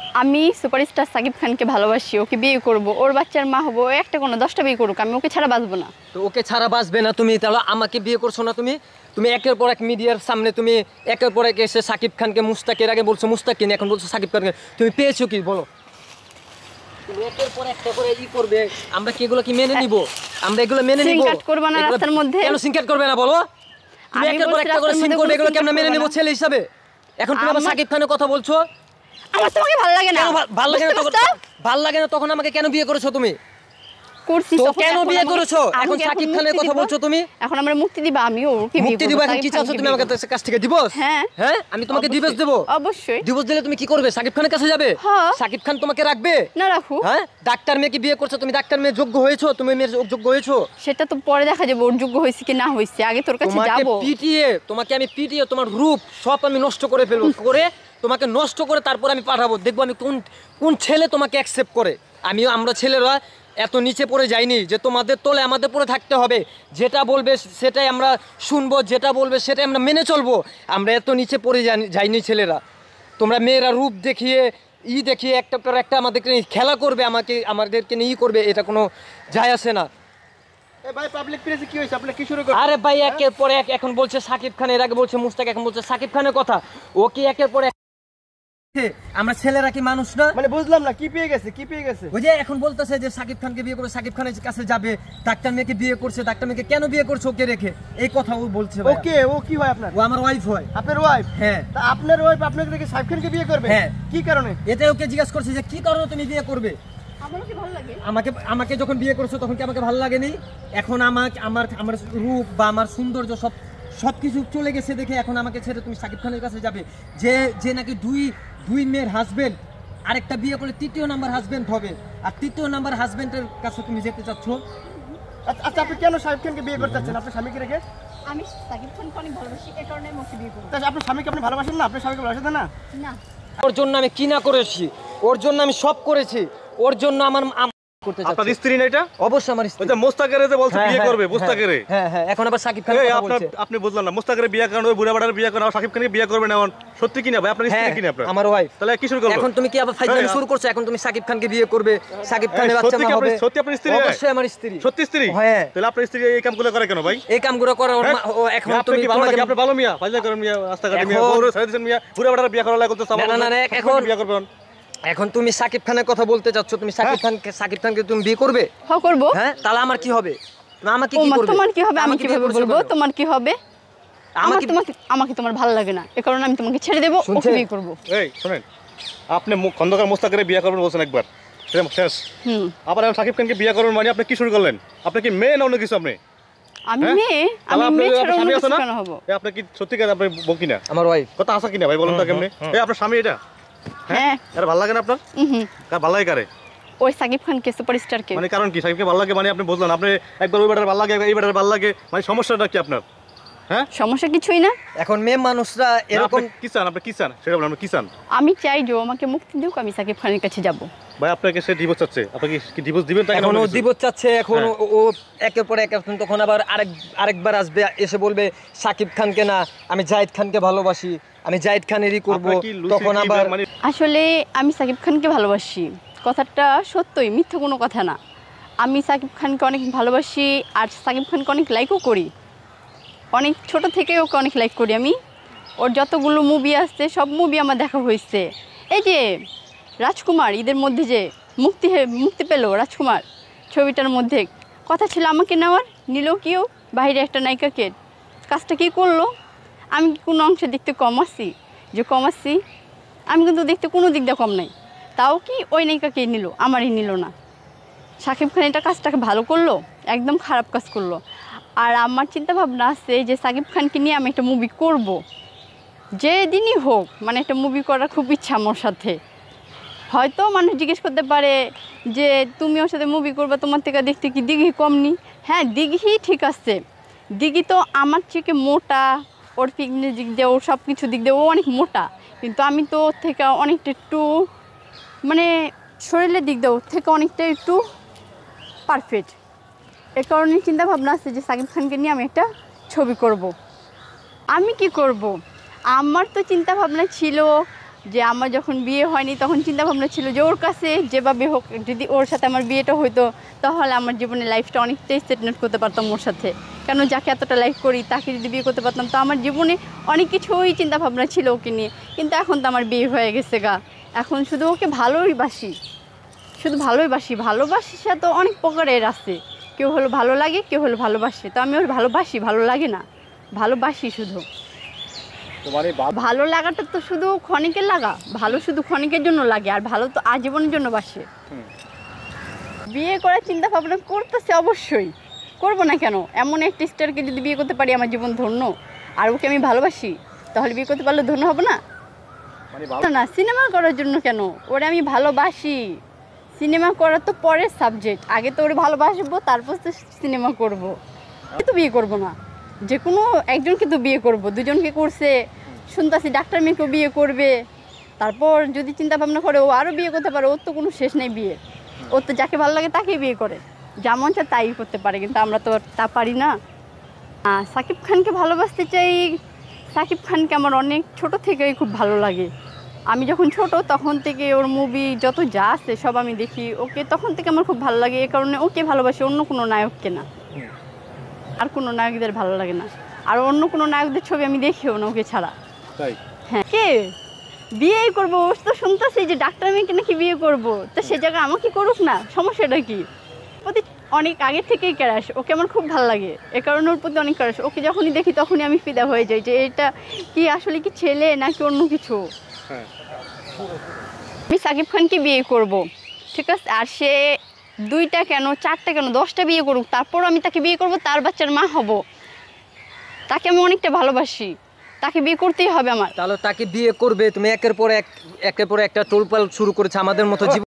আমি সুপারস্টার সাকিব খানকে ভালোবাসি, ওকে বিয়ে করব, ওর বাচ্চার মা হবো, একটা কোনো 10টা বিয়ে করুক, আমি ওকে ছাড়া বাঁচবো না। তো ওকে ছাড়া বাঁচবে না তুমি, তাহলে আমাকে বিয়ে করছো না তুমি? তুমি একের পর এক মিডিয়ার সামনে তুমি একের পর এক এসে সাকিব খানকে মুস্তাকের আগে বলছো মুস্তাকিন, এখন বলছো সাকিব খানকে, তুমি পেয়েছো কি বলো? তুমি একের পর একটা করে ই করবে, আমরা কি এগুলো কি মেনে নিব? আমরা এগুলো মেনে নিব? সিনকাট করবে না রাস্তার মধ্যে? কেন সিনকাট করবে না বলো? তুমি একের পর একটা করে সিন করবে, এগুলো কেমন মেনে নিব ছেলে হিসাবে? এখন তুমি আবার সাকিব খানের কথা বলছো। আমার তোমাকে ভালো লাগে না। ভালো লাগে না তখন, ভালো লাগে না তখন আমাকে কেন বিয়ে করেছো তুমি? করছি তো কেন বিয়ে করেছো? এখন সাকিব খানের কথা বলছো তুমি। এখন আমরা মুক্তি দিবা, আমি ওকে বিয়ে করব। মুক্তি দিবা? এখন কি চাচ্ছো তুমি আমার কাছ থেকে? ডিভোর্স? হ্যাঁ হ্যাঁ, আমি তোমাকে ডিভোর্স দেব। অবশ্যই। ডিভোর্স দিলে তুমি কি করবে? সাকিব খানের কাছে যাবে? হ্যাঁ। সাকিব খান তোমাকে রাখবে না রাখো। হ্যাঁ, ডাক্তার মেয়েকে বিয়ে করছো তুমি, ডাক্তার মেয়ে যোগ্য হয়েছো? তুমি মেয়ের যোগ্য হয়েছো? সেটা তো পরে দেখা যাবে ওর যোগ্য হয়েছে কি না হয়েছে, আগে তোর কাছে যাব। তোমাকে আমি পিটিয়ে তোমার রূপ সব আমি নষ্ট করে ফেলবো, করে তোমাকে নষ্ট করে তারপর আমি পাঠাবো, দেখবো আমি কোন ছেলে তোমাকে অ্যাকসেপ্ট করে। আমরা ছেলেরা এত নিচে পড়ে যাইনি যে তোমাদের তোলে আমাদের পরে থাকতে হবে, যেটা বলবে সেটাই আমরা শুনবো, যেটা বলবে সেটাই আমরা মেনে চলবো। আমরা এত নিচে পড়ে যাইনি ছেলেরা। তোমরা মেয়েরা রূপ দেখিয়ে দেখিয়ে একটা পর একটা আমাদেরকে নিয়ে খেলা করবে, আমাদেরকে নিয়ে করবে, এটা কোনো যায় আসে না। আরে ভাই একের পর এক এখন বলছে সাকিব খান, এর আগে বলছে মুস্তাক, এখন বলছে সাকিব খানের কথা। ও কি একের পর এক? আমরা ছেলেরা কি মানুষ না? মানে বুঝলাম না কি পেয়ে গেছে ওই যে এখন বলতেছে যে সাকিব খানকে বিয়ে করে সাকিব খানের কাছে যাবে, ডাক্তার মেয়েকে বিয়ে করছে, ডাক্তার মেয়েকে কেন বিয়ে করছে ওকে রেখে, এই কথা ও বলছে। ওকে, ও কি হয় আপনার? ও আমার ওয়াইফ হয়। আপনার ওয়াইফ? হ্যাঁ। তা আপনার ওয়াইফ আপনাকে রেখে সাকিব খানকে বিয়ে করবে? হ্যাঁ। কি কারণে? এটা ওকে জিজ্ঞাসা করছে যে কি কারণে তুমি বিয়ে করবে। আমাকে যখন বিয়ে করছো তখন কি আমাকে ভালো লাগেনি? এখন আমার রূপ বা আমার সৌন্দর্য সবকিছু চলে গেছে দেখে এখন আমাকে ছেড়ে তুমি সাকিব খানের কাছে যাবে, যে নাকি দুই মেয়ের হাজবেন্ড, আরেকটা বিয়ে করলে তৃতীয় নাম্বার হাজবেন্ড হবে, আর তৃতীয় নাম্বার হাজবেন্ডের কাছে তুমি যেতে চাচ্ছ। আচ্ছা, আপনি কেন সাকিব খানকে বিয়ে করতে চাচ্ছেন আপনার স্বামীকে রেখে? আমি সাকিব খানকে অনেক ভালোবাসি, এই কারণে আমি ওকে বিয়ে করব। তাই আপনার স্বামীকে আপনি ভালোবাসেন না? আপনার স্বামীকে ভালোবাসেন না? না। ওর জন্য আমি কি না করেছি, ওর জন্য আমি সব করেছি, ওর জন্য আমার করতে চাচ্ছি। আপনার স্ত্রী না এটা? অবশ্যই আমার স্ত্রী। ওই যে মুস্তাকের যে বলছে বিয়ে করবে, মুস্তাকের। হ্যাঁ হ্যাঁ, এখন আবার সাকিব খানের কথা বলছে। আপনি বুঝলেন না, মুস্তাকের বিয়ে করেন, ওই বুড়া বাড়ার বিয়ে করেন, আর সাকিব খানকে বিয়ে করবে না, সত্যি কি না ভাই? আপনার স্ত্রী কি না? আপনার আমার ওয়াইফ। তাহলে কি শুরু করব? এখন তুমি কি আবার ফাইজলামি শুরু করছো? এখন তুমি সাকিব খানকে বিয়ে করবে, সাকিব খানের বাচ্চা মা হবে। সত্যি আপনার স্ত্রী? অবশ্যই আমার স্ত্রী। সত্যি স্ত্রী? হ্যাঁ। তাহলে আপনার স্ত্রী এই কামগুলো করে কেন ভাই? এই কামগুলো করে এখন তুমি কি ভালো নাকি? আপনি ভালো মিয়া, ফাইজলা করেন মিয়া, রাস্তাঘাটে মিয়া, বড় ছেড়ে দিবেন মিয়া, বুড়া বাড়ার বিয়ে করা লাগে তো সামনে। না এখন বিয়ে করবেন। এখন তুমি সাকিব খানের কথা বলতে চাচ্ছ, তুমি সাকিব খানকে তুমি বিয়ে করবে? হ্যাঁ করব। হ্যাঁ, তাহলে আমার কি হবে? আমাকে কি করবে? তোমার কি হবে? আমি কিভাবে বলবো তোমার কি হবে? আমাকে তোমার ভালো লাগে না, এই কারণে আমি তোমাকে ছেড়ে দেব, ওকে বিয়ে করব। এই শুনেন, আপনি খন্দকার মুস্তাকের বিয়ে করবেন বলছেন একবার, শেষ। আবার সাকিব খানকে বিয়ে করবেন মানে আপনি কি শুরু করলেন? আপনি কি মেয়ে না অন্য কিছু? আপনি আমি মেয়ে ছাড়া অন্য কিছু কেন হব? আপনি কি সত্যিকার আপনি বউ কিনা? আমার ওয়াইফ। কথা আছে কিনা ভাই বলুন তো কেমনে? এই আপনার স্বামী এটা? হ্যাঁ। আরে ভালো লাগে না আপনার? কার ভালো লাগে কারে? ওই সাকিব খানকে, সুপারস্টারকে। মানে কারণ কি সাকিবকে ভালো লাগে মানে আপনি বুঝলেন? আপনি একবার ওই ব্যাটার ভালো লাগে, এই ব্যাটার ভালো লাগে, মানে সমস্যাটা কি আপনার? হ্যাঁ, সমস্যা কিছুই না। এখন মেয়ে মানুষরা এরকম কি চান? আপনি কি চান সেটা বলেন, আপনি কি চান? আমি চাই যে আমাকে মুক্তি দিক, আমি সাকিব খানের কাছে যাব। ভাই আপনাকে সে ডিভোর্স চাচ্ছে, আপনি কি ডিভোর্স দিবেন? তাকে এখন ও ডিভোর্স চাচ্ছে, এখন ও একের পর এক, এখন তখন আবার আরেকবার আসবে, এসে বলবে সাকিব খানকে না, আমি জাহিদ খানকে ভালোবাসি, আমি জাহিদ খানেরই করব। তখন আবার আসলে আমি সাকিব খানকে ভালোবাসি, কথাটা সত্যই, মিথ্যা কোনো কথা না। আমি সাকিব খানকে অনেক ভালোবাসি, আর সাকিব খানকে অনেক লাইকও করি, অনেক ছোট থেকে ওকে অনেক লাইক করি আমি। ওর যতগুলো মুভি আসছে সব মুভি আমার দেখা হয়েছে। এই যে রাজকুমার, ঈদের মধ্যে যে মুক্তি পেল রাজকুমার ছবিটার মধ্যে, কথা ছিল আমাকে নেওয়ার, নিল কেউ বাইরে একটা নায়িকাকে, কাজটা কি করলো? আমি কি কোনো অংশে দেখতে কম আসছি? যে কম আসছি? আমি কিন্তু দেখতে কোনো দিক দিয়ে কম নাই, তাও কি ওই নায়িকাকে নিল, আমারই নিল না। সাকিব খান এটা কাজটাকে ভালো করলো? একদম খারাপ কাজ করলো। আর আমার চিন্তা ভাবনা আছে যে সাকিব খানকে নিয়ে আমি একটা মুভি করব, যেদিনই হোক, মানে একটা মুভি করার খুব ইচ্ছা আমার সাথে। হয়তো মানুষ জিজ্ঞেস করতে পারে যে তুমি ওর সাথে মুভি করবে, তোমার থেকে দেখতে কি দিঘি কমনি? হ্যাঁ, দিঘি ঠিক আছে, দিঘি তো আমার থেকে মোটা, ওর ফিটনেস দিক দিয়ে, ওর সব কিছু দিক দিয়ে ও অনেক মোটা, কিন্তু আমি তো ওর থেকে অনেকটা একটু, মানে শরীরের দিক দিয়ে ওর থেকে অনেকটা একটু পারফেক্ট। এ কারণে চিন্তা ভাবনা আছে যে সাকিব খানকে নিয়ে আমি একটা ছবি করব। আমি কি করব? আমার তো চিন্তা ভাবনা ছিল যে আমার যখন বিয়ে হয়নি তখন চিন্তা ভাবনা ছিল যে ওর কাছে যেভাবে হোক যদি ওর সাথে আমার বিয়েটা হইতো তাহলে আমার জীবনের লাইফটা অনেকটাই সেটেল করতে পারতাম ওর সাথে। কেন যাকে এতটা লাইফ করি তাকে যদি বিয়ে করতে পারতাম তো আমার জীবনে অনেক কিছুই চিন্তা ভাবনা ছিল ওকে নিয়ে। কিন্তু এখন তো আমার বিয়ে হয়ে গেছে গা, এখন শুধু ওকে ভালোই বাসি, শুধু ভালোই বাসি। ভালোবাসা তো অনেক প্রকারের আছে, কেউ হলো ভালো লাগে, কেউ হলো ভালোবাসে। তো আমি ওর ভালোবাসি, ভালো লাগে না, ভালোবাসি শুধু। তোমার এই ভালো লাগাটা তো শুধু ক্ষণিকের লাগা, ভালো শুধু ক্ষণিকের জন্য লাগে, আর ভালো তো আজীবনের জন্য বাসে। বিয়ে করার চিন্তা ভাবনা করতেছে, অবশ্যই করবো না কেন। এমন একটা স্টারকে যদি বিয়ে করতে পারি আমার জীবন ধন্য, আর ওকে আমি ভালোবাসি তাহলে বিয়ে করতে পারলে ধন্য হবো না? না, সিনেমা করার জন্য কেন, ওরে আমি ভালোবাসি। সিনেমা করা তো পরের সাবজেক্ট, আগে তো ওরে ভালোবাসবো তারপর তো সিনেমা করবো। তো বিয়ে করবো না, যে কোনো একজনকে তো বিয়ে করব, দুজনকে করছে শুনতেছি ডাক্তার মেয়েকেও বিয়ে করবে। তারপর যদি চিন্তা ভাবনা করে ও আরও বিয়ে করতে পারে, ওর তো কোনো শেষ নেই বিয়ে। ওর তো যাকে ভালো লাগে তাকেই বিয়ে করে, যেমন চায় তাই করতে পারে, কিন্তু আমরা তো তা পারি না। সাকিব খানকে ভালোবাসতে চাই। সাকিব খানকে আমার অনেক ছোট থেকেই খুব ভালো লাগে। আমি যখন ছোট তখন থেকে ওর মুভি যত যা আছে সব আমি দেখি, ওকে তখন থেকে আমার খুব ভালো লাগে। এ কারণে ওকে ভালোবাসি, অন্য কোনো নায়ককে না, আর কোনো নায়কদের ভালো লাগে না। আর অন্য কোনো নায়কদের ছবি আমি দেখিও না ওকে ছাড়া। তাই? হ্যাঁ, কে বিয়েই করবো, ও তো শুনতেছি যে ডাক্তার মেয়েকে নাকি বিয়ে করবো, তো সে জায়গায় আমাকে করুক না, সমস্যাটা কি? প্রতি অনেক আগে থেকেই ক্রাশ, ওকে আমার খুব ভালো লাগে, এ কারণে ওর প্রতি অনেক ক্রাশ। ওকে যখনই দেখি তখনই আমি ফিদা হয়ে যাই যে এটা কি আসলে কি ছেলে নাকি অন্য কিছু। হ্যাঁ, আমি সাকিব খানকে বিয়ে করব, ঠিক আছে, আর সে 2টা কেন 4টা কেন 10টা বিয়ে করুক, তারপর আমি তাকে বিয়ে করব, তার বাচ্চার মা হব। তাকে আমি অনেকটা ভালোবাসি, তাকে বিয়ে করতেই হবে আমার। তাহলে তাকে বিয়ে করবে তুমি, একের পর একটা টোলপাল শুরু করেছে আমাদের মতো জীবন।